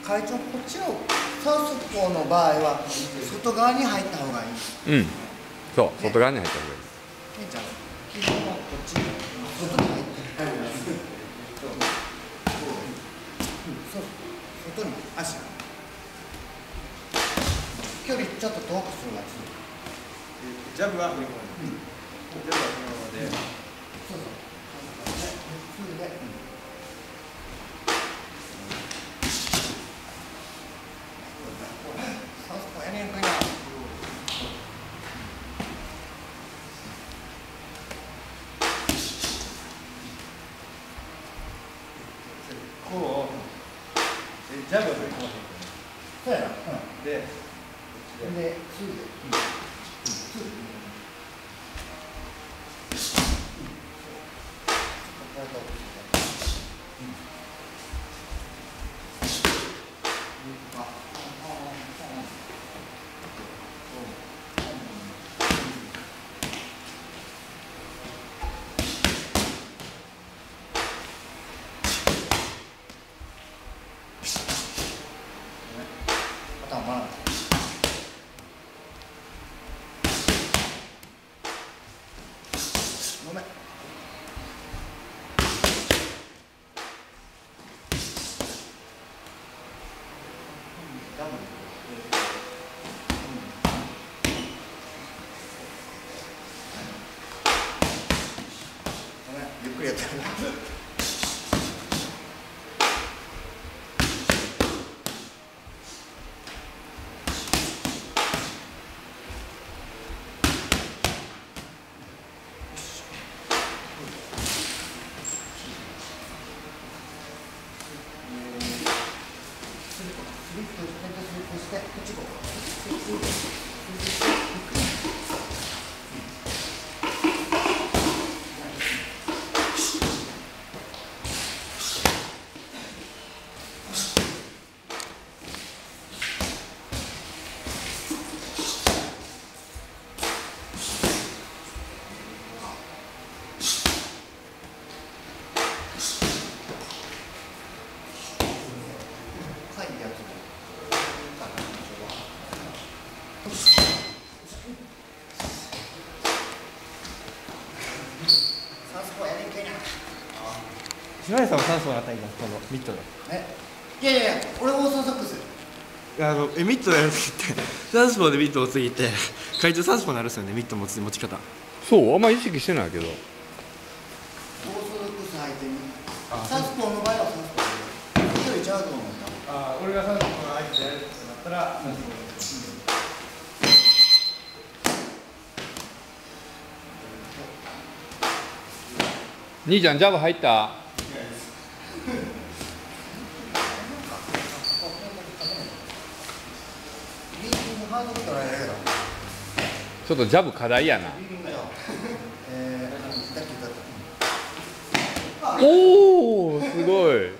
会長、こっちのサウスポーの場合は外側に入った方がいい。 うん、そう、外側に入った方がいい。 ケンちゃん、基本はこっち外に入ってる。そう、外に足。距離ちょっと遠くするやつ。 ジャブは振り込む。ジャブはそのままで。 そうそう。それで。サウスポーやねんかいな。 こう。ジャブは振り込まへん。 そうやな。 で。 で、2で。頭。ごめん。ゆっくりやってる。 島根さんは酸素があったらいいな、このミットで。 いやいやいや、俺オーソドックス。 ミットやるときって、サウスポーでミットをついて、会長サウスポーになるんですよね、ミット持ち方。 そう、あんま意識してないけど。 オーソドックス相手に。サウスポーの場合はサウスポーで。距離ちゃうと思うんだ。 俺がサウスポーの相手でやるってなったら、サウスポーです。 兄ちゃん、ジャブ入った？ちょっとジャブ課題やな。おお、すごい。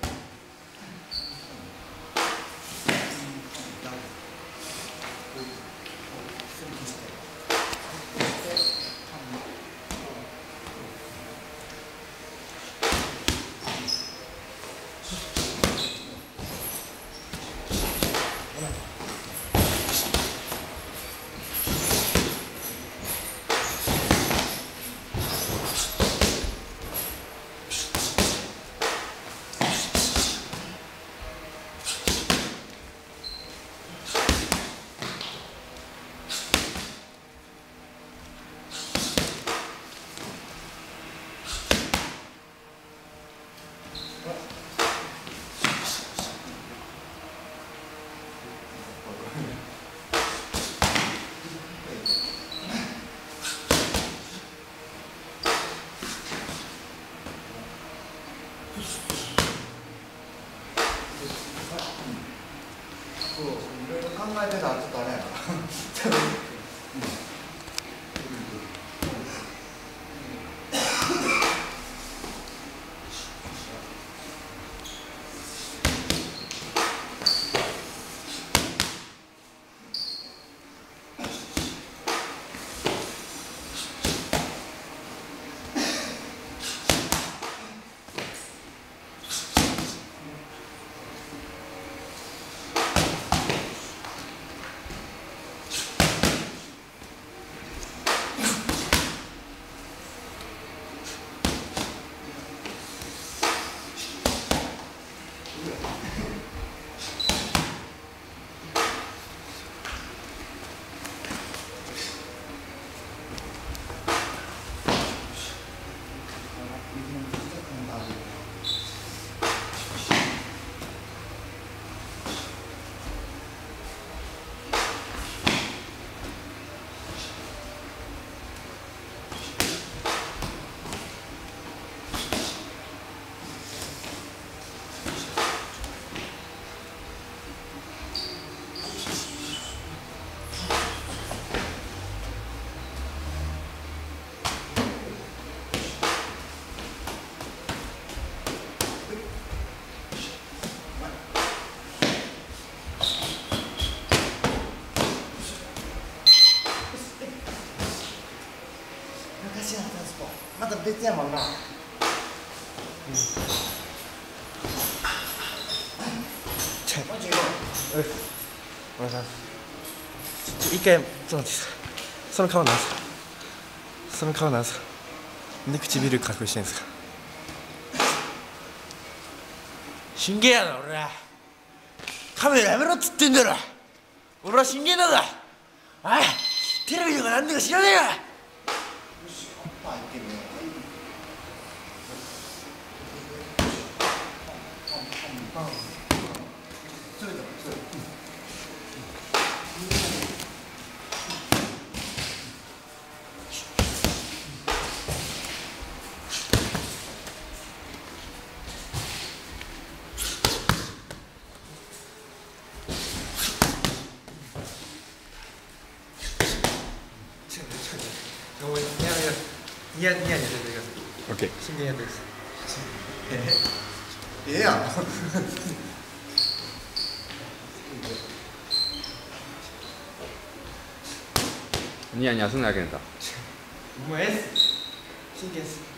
そう、いろいろ考えてたらちょっとあれやな。 昔のサウスポーまた別やもんな。もうちょい行こお願いします。一回ちょっと待って、その顔なんですか。その顔なんですか。なんで唇隠してんですか。真剣やな俺ら。カメラやめろっつってんだろ。俺は真剣なんだ。おい、テレビとかなんだか知らねえよ。 う。パー行ってみよう。それだそれ。 ニヤニヤやってください。 オッケー。 真剣やってください。 ええやん。 ニヤニヤすんなやけんた。 もうええっす。真剣っす。